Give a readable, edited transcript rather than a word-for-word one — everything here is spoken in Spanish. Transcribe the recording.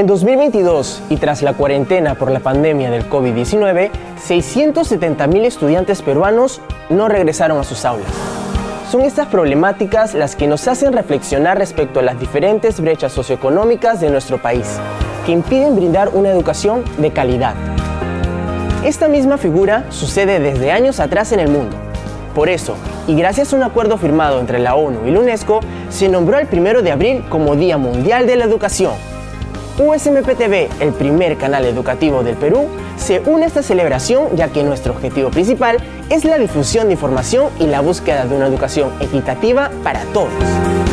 En 2022, y tras la cuarentena por la pandemia del COVID-19, 670.000 estudiantes peruanos no regresaron a sus aulas. Son estas problemáticas las que nos hacen reflexionar respecto a las diferentes brechas socioeconómicas de nuestro país, que impiden brindar una educación de calidad. Esta misma figura sucede desde años atrás en el mundo. Por eso, y gracias a un acuerdo firmado entre la ONU y la UNESCO, se nombró el 1 de abril como Día Mundial de la Educación. USMP TV, el primer canal educativo del Perú, se une a esta celebración ya que nuestro objetivo principal es la difusión de información y la búsqueda de una educación equitativa para todos.